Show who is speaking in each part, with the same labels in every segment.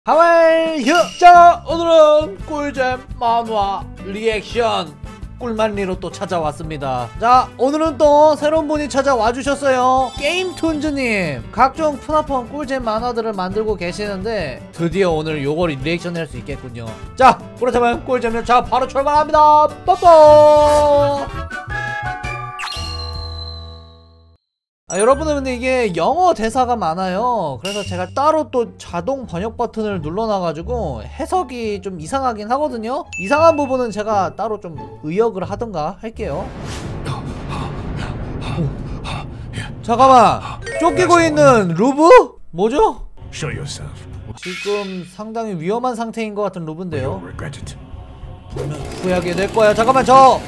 Speaker 1: 하와이휴! 자, 오늘은 꿀잼 만화 리액션 꿀만리로 또 찾아왔습니다. 자, 오늘은 또 새로운 분이 찾아와 주셨어요. 게임툰즈님. 각종 푸나폰 꿀잼 만화들을 만들고 계시는데 드디어 오늘 요걸 리액션 할 수 있겠군요. 자, 그렇다면 꿀잼 열차 바로 출발합니다. 뽀뽀! 여러분은 근데 이게 영어 대사가 많아요. 그래서 제가 따로 또 자동 번역 버튼을 눌러놔가지고 해석이 좀 이상하긴 하거든요. 이상한 부분은 제가 따로 좀 의역을 하던가 할게요. 잠깐만, 쫓기고 있는 루브? 뭐죠? 지금 상당히 위험한 상태인 것 같은 루브인데요. 후회하게 될 거야. 잠깐만, 저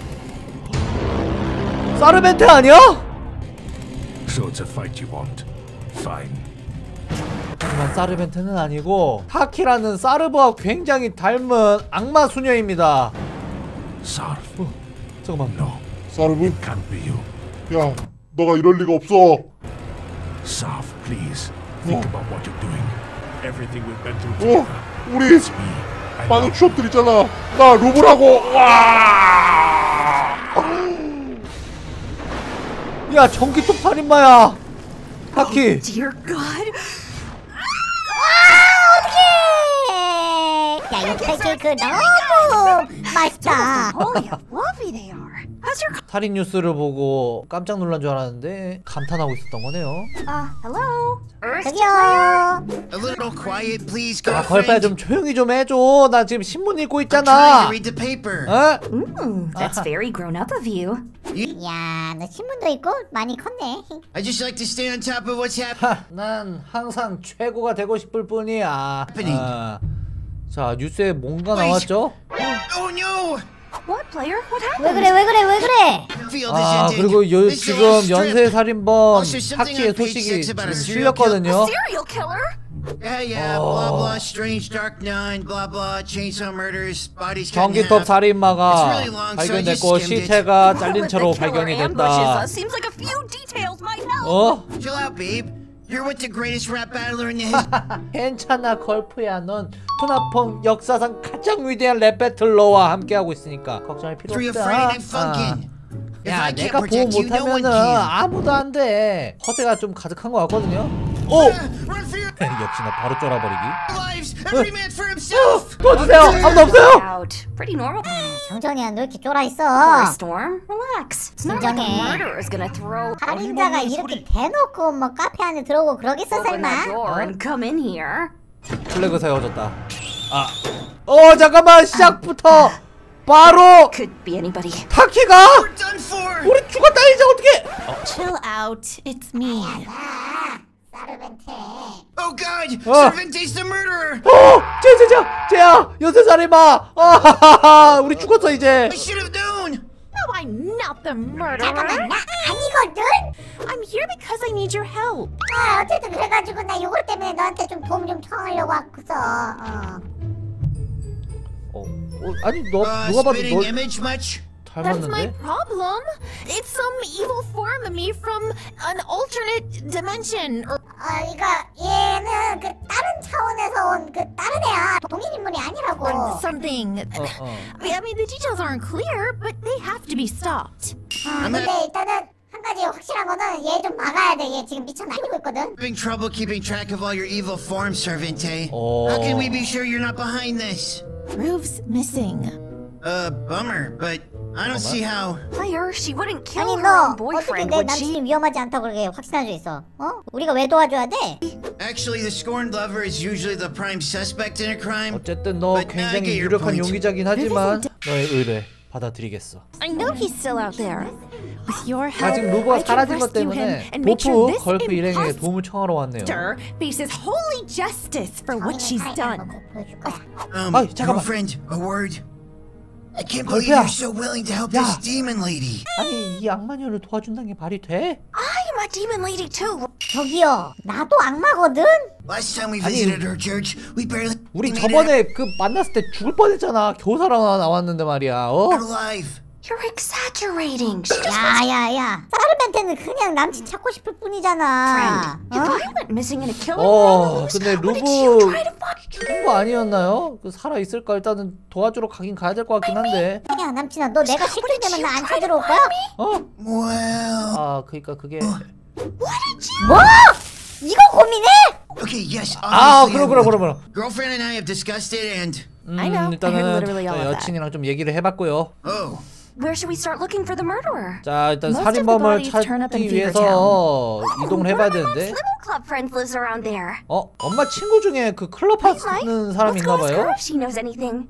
Speaker 1: 사르벤테 아니야?
Speaker 2: So it's a fight you want. Fine.
Speaker 1: 하지만 사르벤테는 아니고 타키라는 사르브와 굉장히 닮은 악마 수녀입니다.
Speaker 2: Sarv.
Speaker 1: 잠깐만.
Speaker 2: No.
Speaker 3: 사르브?
Speaker 2: It can't be you.
Speaker 3: 야, 너가 이럴 리가 없어.
Speaker 2: Sarv, please. Think about what you're doing. Everything we've been through together.
Speaker 3: 우리
Speaker 2: It's me. I
Speaker 3: 많은
Speaker 2: know.
Speaker 3: 추억들 있잖아. 나 루브라고. 와!
Speaker 1: 야, 전기톱 살인마야. 타키.
Speaker 4: Dear God.
Speaker 5: 야, 이 팬케이크 너무 맛있다.
Speaker 4: Holy, how lovely they are. How's your
Speaker 1: 살인 뉴스를 보고 깜짝 놀란 줄 알았는데 감탄하고 있었던 거네요.
Speaker 4: hello?
Speaker 5: 저기요.
Speaker 6: A little quiet, please,
Speaker 1: 아, 걸빠야 좀
Speaker 6: girlfriend.
Speaker 1: 조용히 좀 해줘. 나 지금 신문 읽고
Speaker 6: I'm trying
Speaker 1: 있잖아.
Speaker 6: to read the paper.
Speaker 1: 어?
Speaker 4: That's very grown up of you.
Speaker 5: 야, 너 신문도 읽고 많이 컸네.
Speaker 6: I just like to stay on top of what's happening.
Speaker 1: 하, 난 항상 최고가 되고 싶을 뿐이야. 아. 자, 뉴스에 뭔가 나왔죠?
Speaker 6: Oh no!
Speaker 4: What, player? What happened?
Speaker 5: 왜 그래, 왜 그래, 왜 그래?
Speaker 6: Feel this
Speaker 1: 아,
Speaker 6: ending.
Speaker 1: 그리고
Speaker 6: This
Speaker 1: 지금
Speaker 6: last strip.
Speaker 1: 연쇄살인범
Speaker 6: Also, something
Speaker 1: 타키의
Speaker 6: on page
Speaker 1: 소식이
Speaker 6: 6 about
Speaker 1: 지금
Speaker 6: a serial
Speaker 1: 실렸거든요.
Speaker 4: Serial killer?
Speaker 6: Yeah, blah blah, strange dark nine, blah blah, chainsaw murders, bodies cut in
Speaker 1: 전기톱
Speaker 6: half.
Speaker 1: 살인마가
Speaker 6: It's really long, so I just
Speaker 1: 발견됐고
Speaker 6: skimmed it.
Speaker 1: 시체가 잘린
Speaker 4: Well,
Speaker 1: 채로
Speaker 4: if the killer
Speaker 1: 발견이
Speaker 4: ambushes
Speaker 1: 됐다.
Speaker 4: us, seems like a few details might help.
Speaker 1: 어?
Speaker 6: Chill out, babe. You're with the greatest rap battler in the history.
Speaker 1: 괜찮아, 걸프야. 넌 푸나펑 역사상 가장 위대한 랩 배틀러와 함께하고 있으니까 걱정할 필요
Speaker 6: of
Speaker 1: 없다.
Speaker 6: Friday Night Funkin'. If
Speaker 1: 야,
Speaker 6: I can't
Speaker 1: 내가 보호
Speaker 6: protect you, no one
Speaker 1: 못하면은
Speaker 6: can.
Speaker 1: 아무도 안 돼. 허세가 좀 가득한 것 같거든요. 오!
Speaker 6: Run for your
Speaker 1: 역시나 바로 쫄아버리기.
Speaker 6: lives, every man for himself.
Speaker 1: 도와주세요. 아무도 없어요.
Speaker 4: Out. Pretty normal.
Speaker 5: 정정이야, 너 이렇게 쫄아 있어.
Speaker 4: Poor Storm. Relax. It's not like a
Speaker 5: 진정해.
Speaker 4: murderer's gonna throw
Speaker 5: 살인자가 이렇게 대놓고 뭐 카페 안에 들어오고 그러겠어,
Speaker 4: open that
Speaker 5: 설마?
Speaker 4: door and come in here.
Speaker 1: 플래그 세워졌다. 아, 잠깐만, 시작부터 바로
Speaker 4: Could be anybody.
Speaker 1: 타키가
Speaker 6: We're done for.
Speaker 1: 우리 죽었다. 이제 어떻게?
Speaker 4: Chill out. It's me.
Speaker 5: 사르벤테.
Speaker 6: Oh God!
Speaker 1: Oh.
Speaker 6: Cervantes the murderer.
Speaker 1: 쟤야, 연쇄살인마. 아하하하, 우리 죽었어 이제.
Speaker 6: I should have known.
Speaker 4: No, I'm not the murderer.
Speaker 5: 잠깐만, 나 아니거든?
Speaker 4: I'm here because I need your help.
Speaker 5: 아, 어쨌든 그래가지고 나 요거 때문에 너한테 좀 도움 좀 청하려고 왔구서.
Speaker 1: 아니 너 누가 봐도
Speaker 6: Spitting
Speaker 1: 너
Speaker 6: image much?
Speaker 4: That's my
Speaker 1: 닮았는데?
Speaker 4: problem. It's some evil form of me from an alternate dimension.
Speaker 5: 그러니까 얘는 그 다른 차원에서 온 그 다른 애야. 동일 인물이 아니라고.
Speaker 4: Or something.
Speaker 1: 어.
Speaker 4: I mean, the details aren't clear, but they have to be stopped.
Speaker 5: 근데 일단은 한 가지 확실한 거는 얘 좀 막아야 돼. 얘 지금 미쳐 날리고 있거든.
Speaker 6: Having trouble keeping track of all your evil forms, Cervante.
Speaker 1: Oh.
Speaker 6: How can we be sure you're not behind this?
Speaker 4: Roof's missing.
Speaker 6: Bummer, but I don't see how.
Speaker 4: Player, she wouldn't
Speaker 5: 아니
Speaker 4: kill her
Speaker 5: 너
Speaker 4: own
Speaker 5: 어떻게
Speaker 4: boyfriend,
Speaker 5: 내
Speaker 4: would she?
Speaker 5: 남친이 위험하지 않다고 그렇게 확신할 수 있어? 우리가 왜 도와줘야 돼?
Speaker 6: Actually, the scorned lover is usually the prime suspect in a crime.
Speaker 1: 어쨌든 너
Speaker 6: But now I
Speaker 1: 굉장히
Speaker 6: get your
Speaker 1: 유력한
Speaker 6: point.
Speaker 1: 용의자긴 하지만 너의 의뢰 받아들이겠어.
Speaker 4: I know he's still out there. With your help,
Speaker 1: 아직 루브가
Speaker 4: I can
Speaker 1: 사라진 것
Speaker 4: rescue him
Speaker 1: 때문에
Speaker 4: and make
Speaker 1: 도프
Speaker 4: sure this
Speaker 1: 걸프 일행에게
Speaker 4: imposter
Speaker 1: 도움을 청하러 왔네요.
Speaker 4: faces holy justice for what she's done.
Speaker 5: 보여줄 거야.
Speaker 1: 아이, 잠깐만.
Speaker 6: Girlfriend, a word. I can't believe
Speaker 1: 걸프야.
Speaker 6: you're so willing to help
Speaker 1: 야.
Speaker 6: this demon lady.
Speaker 1: 아니 이 악마녀를 도와준다는 게 말이 돼?
Speaker 4: I'm a demon lady too.
Speaker 5: 저기요, 나도 악마거든?
Speaker 6: Last time we visited her church, we barely
Speaker 1: 우리
Speaker 6: made it
Speaker 1: 저번에 그 만났을 때 죽을 뻔했잖아. 겨우 살아나왔는데 말이야.
Speaker 6: out alive.
Speaker 7: You're exaggerating.
Speaker 5: 야야야, 사르벤테는 그냥 남친 찾고 싶을 뿐이잖아.
Speaker 7: If I went missing in a killing room,
Speaker 1: 근데
Speaker 7: what did you
Speaker 1: 루브
Speaker 7: try to fuck?
Speaker 1: 죽은 거 아니었나요? 그 살아 있을까 일단은 도와주러 가긴 가야 될 것 같긴 한데.
Speaker 5: 야 남친아, 너 내가 실종되면 나 안 찾으러 올 거야?
Speaker 6: Well,
Speaker 1: 아 그러니까 그게.
Speaker 5: 뭐? 이거 고민해?
Speaker 6: okay, yes.
Speaker 1: 아
Speaker 6: obviously I
Speaker 1: 그럼.
Speaker 6: would. Girlfriend and I have discussed it, and
Speaker 7: I know. I heard
Speaker 1: 일단은
Speaker 7: literally all of that.
Speaker 1: 여친이랑 좀 얘기를 해봤고요.
Speaker 6: oh,
Speaker 7: Where should we start looking for the murderer?
Speaker 1: 자 일단
Speaker 7: Most of the
Speaker 1: 살인범을
Speaker 7: bodies turn up in
Speaker 1: 찾기
Speaker 7: Beaver
Speaker 1: 위해서 이동을 해봐야
Speaker 7: One of my
Speaker 1: 되는데.
Speaker 7: Slimming Club friends lives around there.
Speaker 1: 엄마 친구 중에 그 클럽 하는 사람이
Speaker 7: Let's go ask her
Speaker 1: 있나봐요.
Speaker 7: if she knows anything.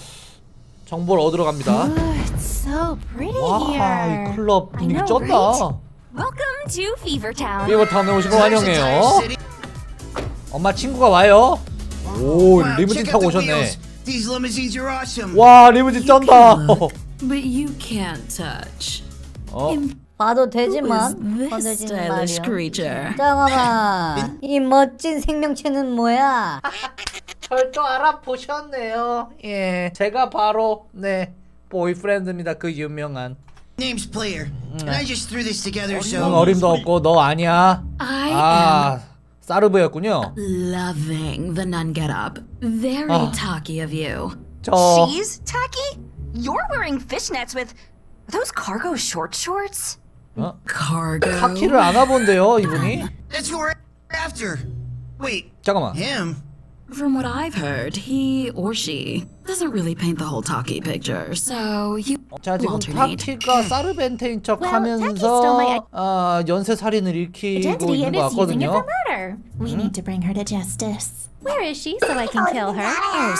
Speaker 1: 정보를 얻으러 갑니다.
Speaker 4: It's so pretty
Speaker 1: 와, 이
Speaker 4: here.
Speaker 1: 클럽
Speaker 4: I
Speaker 1: 분위기
Speaker 4: know,
Speaker 1: 쩐다.
Speaker 4: right? Welcome to Fevertown.
Speaker 1: 비버타운에 오신 거
Speaker 6: there's entire
Speaker 1: 환영해요.
Speaker 6: city.
Speaker 1: 엄마 친구가 와요. 오,
Speaker 6: Wow,
Speaker 1: 리무진
Speaker 6: check out
Speaker 1: 타고
Speaker 6: the
Speaker 1: 오셨네.
Speaker 6: wheels. These limousines are awesome.
Speaker 1: 와, 리무진 쩐다.
Speaker 8: But you can't touch.
Speaker 5: 봐도
Speaker 8: Who is
Speaker 5: 되지만
Speaker 8: this
Speaker 5: 건들지는
Speaker 8: stylish
Speaker 5: 말이야.
Speaker 8: creature?
Speaker 5: 잠깐만, 이 멋진 생명체는 뭐야?
Speaker 1: 절 또 알아보셨네요. 예, 제가 바로 보이프렌드입니다. 그 유명한.
Speaker 6: Name's Player, and I just threw this together,
Speaker 1: 응,
Speaker 6: so
Speaker 1: 어림도 없고 너 아니야.
Speaker 8: I
Speaker 1: 사르브였군요.
Speaker 8: am loving the nun getup. Very tacky of you.
Speaker 1: 저
Speaker 7: She's tacky? You're wearing fishnets with are those cargo short shorts?
Speaker 8: Cargo.
Speaker 1: 타키를 안 와본대요, 이분이.
Speaker 6: that's who we're after. Wait,
Speaker 1: 잠깐만.
Speaker 6: him?
Speaker 8: From what I've heard, he or she doesn't really paint the whole talkie picture. So you
Speaker 1: 자 지금
Speaker 8: alternate.
Speaker 1: 타키가 사르벤테인 척
Speaker 4: Well, Taki
Speaker 1: 하면서
Speaker 4: stole my
Speaker 1: 연쇄살인을 일으키고
Speaker 4: identity
Speaker 1: 있는
Speaker 4: and
Speaker 1: 것
Speaker 4: is using it
Speaker 1: 같거든요.
Speaker 4: for murder. We need to bring her to justice. Where is she so I can kill her?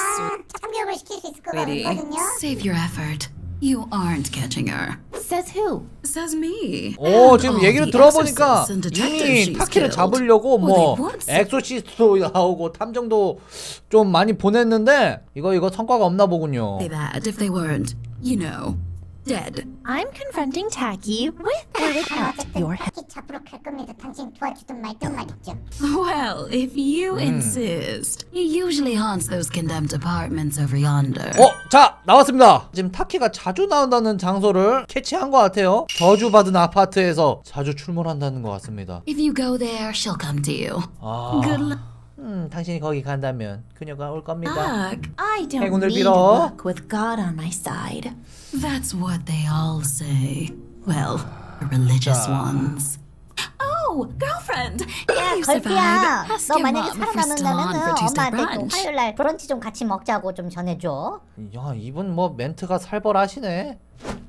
Speaker 5: 참교육을 시킬 수 있을 것
Speaker 8: Lady,
Speaker 5: 같거든요.
Speaker 8: save your effort. You aren't catching her.
Speaker 4: Says who?
Speaker 8: Says me.
Speaker 1: 오 지금
Speaker 8: All
Speaker 1: 얘기를
Speaker 8: the
Speaker 1: 들어보니까
Speaker 8: exorcists and detectives
Speaker 1: 이미
Speaker 8: she's
Speaker 1: 타키를
Speaker 8: killed.
Speaker 1: 잡으려고 뭐
Speaker 8: Well, they want some-
Speaker 1: 엑소시스트도 나오고 탐정도 좀 많이 보냈는데 이거 성과가 없나 보군요.
Speaker 8: Say that if they weren't, you know, dead.
Speaker 4: I'm confronting Tacky with or without your help.
Speaker 5: 타키 잡으러 갈 겁니다. 당신 도와주든 말든 말이죠.
Speaker 8: Well, if you insist. He usually haunts those condemned apartments over yonder.
Speaker 1: 자 나왔습니다. 지금 타키가 자주 나온다는 장소를 캐치한 것 같아요. 저주받은 아파트에서 자주 출몰한다는 것 같습니다.
Speaker 8: If you go there, she'll come to you.
Speaker 1: 아,
Speaker 8: Good luck.
Speaker 1: 당신이 거기 간다면 그녀가 올 겁니다.
Speaker 4: I don't
Speaker 1: 행운을
Speaker 4: need
Speaker 1: 빌어.
Speaker 4: luck with God on my side.
Speaker 8: That's what they all say. Well, the religious ones. Oh, girlfriend!
Speaker 5: 야,
Speaker 8: You
Speaker 5: 걸비야.
Speaker 8: survived. Ask
Speaker 5: 너
Speaker 8: your
Speaker 5: 만약에
Speaker 8: mom if we're still on
Speaker 5: 살아남는다면
Speaker 8: for Tuesday
Speaker 5: 엄마한테 또
Speaker 8: brunch.
Speaker 5: 화요일날 브런치 좀 같이 먹자고 좀 전해줘.
Speaker 1: 야 이분 뭐 멘트가 살벌하시네.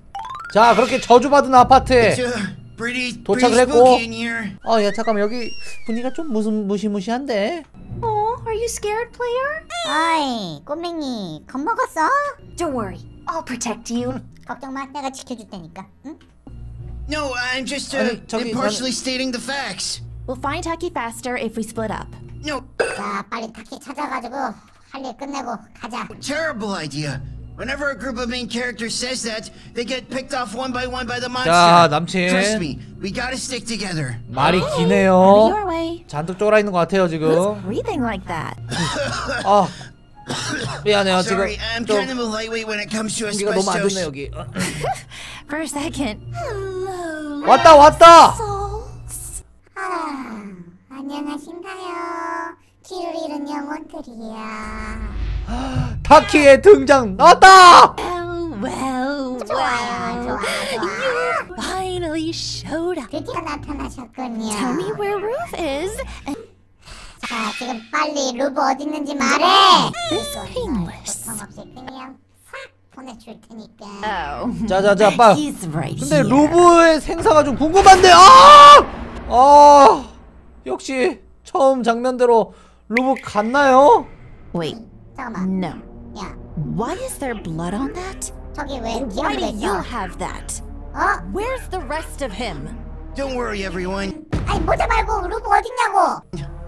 Speaker 1: 자 그렇게 저주받은 아파트에
Speaker 6: It's pretty
Speaker 1: 도착을 했고.
Speaker 6: spooky in here.
Speaker 1: 야 잠깐만 여기 분위기가 좀 무시무시한데.
Speaker 7: Oh, are you scared, player?
Speaker 5: 아이, 꼬맹이 겁먹었어?
Speaker 7: Don't worry. I'll protect you.
Speaker 5: 걱정 마, 내가 지켜줄 테니까. 응?
Speaker 6: No, I'm just
Speaker 1: 아니, 저기,
Speaker 6: impartially stating the facts.
Speaker 4: We'll find Tacky faster if we split up.
Speaker 6: No,
Speaker 5: 자, 빨리 타키 찾아가지고 할 일 끝내고 가자.
Speaker 6: terrible idea. Whenever a group of main characters says that, they get picked off one by the monster.
Speaker 1: 자 남친
Speaker 6: Trust me, we gotta stick together.
Speaker 1: 말이
Speaker 4: Out of
Speaker 1: 기네요.
Speaker 4: your way.
Speaker 1: 잔뜩 쫄아 있는 것 같아요
Speaker 4: Who's
Speaker 1: 지금.
Speaker 4: breathing like that?
Speaker 1: 아 미안해요 지금
Speaker 6: Sorry, I'm
Speaker 1: 좀
Speaker 6: kind of a lightweight when it comes to
Speaker 1: 공기가 너무 안 좋네
Speaker 6: asbestos.
Speaker 1: 여기.
Speaker 4: For a second. Hello.
Speaker 1: 왔다.
Speaker 4: Souls.
Speaker 5: 안녕하신가요? 길을 잃은 영혼들이야.
Speaker 1: 타키의 등장 나왔다.
Speaker 4: Well,
Speaker 5: 좋아요, 좋아, 좋아.
Speaker 4: finally showed up.
Speaker 5: 드디어 나타나셨군요.
Speaker 4: Tell me where Ruth is.
Speaker 5: 자, 지금 빨리 루브 어디 있는지 말해.
Speaker 4: This painless.
Speaker 5: 고통 없이 그냥 싹 보내줄 테니까.
Speaker 4: Oh.
Speaker 1: 자자자 빨.
Speaker 4: He's right
Speaker 1: 근데
Speaker 4: here.
Speaker 1: 루브의 생사가 좀 궁금한데. 역시 처음 장면대로 루브 갔나요?
Speaker 4: Wait,
Speaker 5: 잠깐만.
Speaker 4: no.
Speaker 5: 야,
Speaker 4: Why is there blood on that?
Speaker 5: 저기 왜
Speaker 4: Why
Speaker 5: 기억돼
Speaker 4: do you
Speaker 5: 있어?
Speaker 4: have that?
Speaker 5: 어?
Speaker 4: Where's the rest of him?
Speaker 6: Don't worry, everyone.
Speaker 5: 아니 모자 말고 루브 어딨냐고.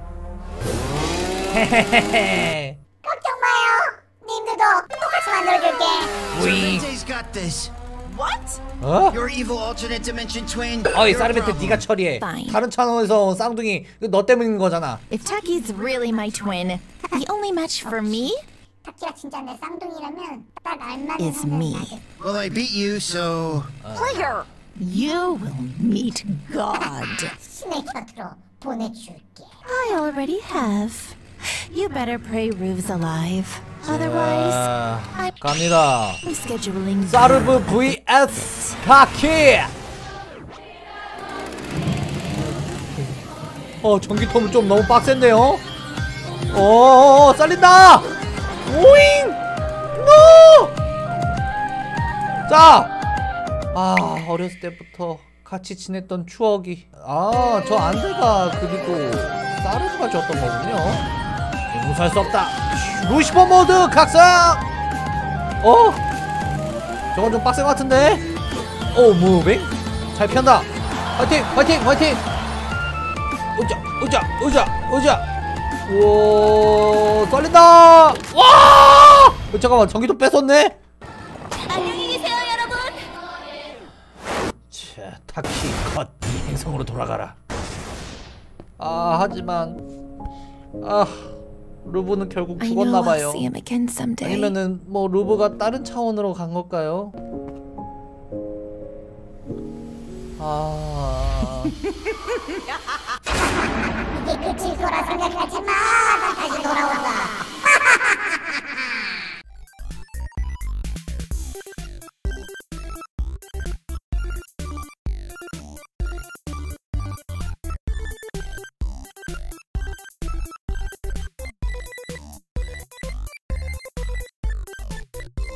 Speaker 5: 걱정 마요. 님들도 똑같이 만들어줄게.
Speaker 6: Sarvente's got this.
Speaker 4: What?
Speaker 6: Your evil alternate dimension twin.
Speaker 1: 어이
Speaker 6: you're a
Speaker 1: 사르벤테
Speaker 6: problem.
Speaker 1: 네가 처리해.
Speaker 4: Fine.
Speaker 1: 다른 채널에서 온 쌍둥이 이거 너 때문인 거잖아.
Speaker 4: If Taki's really my twin, the only match for me
Speaker 5: 타키가 진짜 내 쌍둥이라면 딱 알만한
Speaker 9: It's me.
Speaker 6: Well, I beat you, so
Speaker 7: Player!
Speaker 9: You will meet God.
Speaker 5: 신의 곁으로 보내줄게.
Speaker 9: I already have. You better pray Ruve's alive. Otherwise, I'm
Speaker 1: 갑니다.
Speaker 9: scheduling.
Speaker 1: 사르브 vs 타키. 전기톱은 좀 너무 빡센데요. 쌀린다. 오잉. 노. 자. 어렸을 때부터 같이 지냈던 추억이. 저 안드레가 그리고 사르브가 줬던 거군요. 용서할 수 없다. 루시퍼 모드 각성. 저건 좀 빡센 것 같은데. 무빙 잘 피한다. 화이팅 화이팅 화이팅. 오자. 오, 썰린다. 와! 잠깐만, 전기도 뺏었네.
Speaker 9: 안녕히 계세요, 여러분.
Speaker 1: 자, 타키 컷. 행성으로 돌아가라. 하지만 루브는 결국
Speaker 9: I know I'll
Speaker 1: 죽었나봐요.
Speaker 9: see him again someday.
Speaker 1: 아니면은 뭐 루브가 다른 차원으로 간 걸까요?
Speaker 5: 이게 끝일 거라 생각하지 마. 난 다시 돌아온다.